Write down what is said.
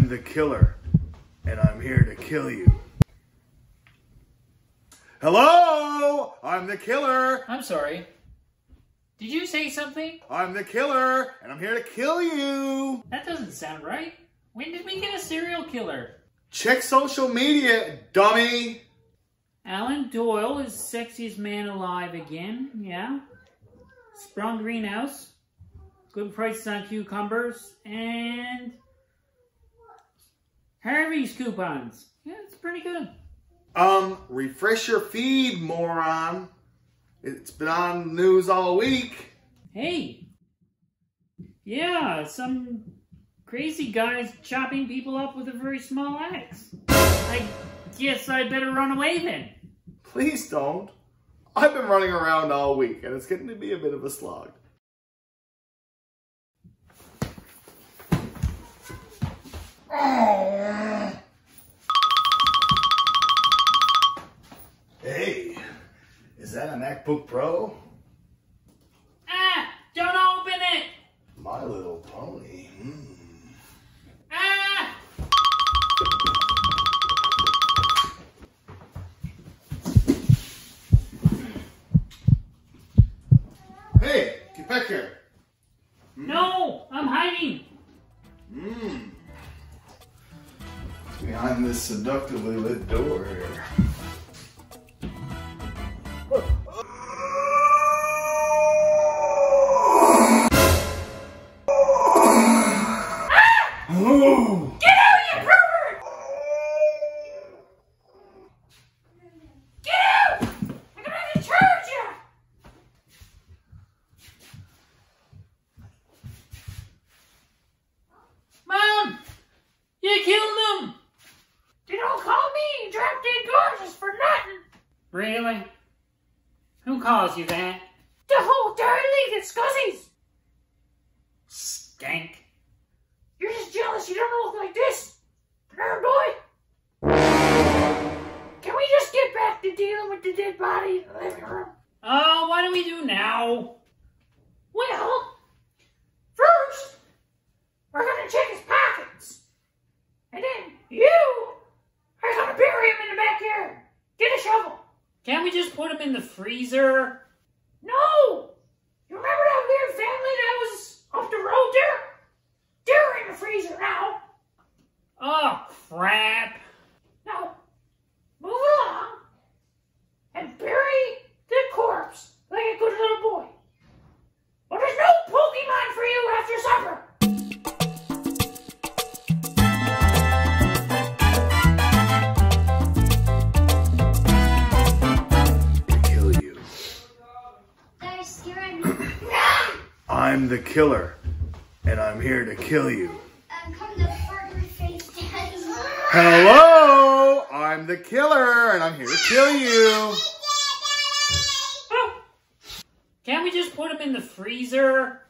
I'm the killer, and I'm here to kill you. Hello? I'm the killer. I'm sorry. Did you say something? I'm the killer, and I'm here to kill you. That doesn't sound right. When did we get a serial killer? Check social media, dummy. Alan Doyle is sexiest man alive again, yeah. Sprung greenhouse. Good prices on cucumbers. And Harvey's coupons. Yeah, it's pretty good. Refresh your feed, moron. It's been on the news all week. Hey. Yeah, some crazy guy's chopping people up with a very small axe. I guess I'd better run away then. Please don't. I've been running around all week, and it's getting to be a bit of a slog. Hey, is that a MacBook Pro? Ah! Don't open it! My Little Pony. Ah! Hey, get back here. No! I'm hiding! Behind this seductively lit door here. Oh! Get out, you pervert! Get out! I'm gonna have to charge you! Mom! You killed him! They don't call me drop dead gorgeous for nothing! Really? Who calls you that? The whole darn league of scussies! Skank. You're just jealous you don't look like this, nerd boy. Can we just get back to dealing with the dead body in the living room? Oh, what do we do now? Well, first, we're gonna check his pockets. And then you are gonna bury him in the backyard. Get a shovel. Can't we just put him in the freezer? No! You remember that weird family that was up the road there? They're in the freezer now. Oh, crap. Now, move along and bury the corpse like a good little boy. But there's no Pokemon for you after supper. To kill you. They're scaring me. I'm the killer, and I'm here to kill you. Come to burger face, Daddy. Hello! I'm the killer, and I'm here to kill you. Oh. Can't we just put him in the freezer?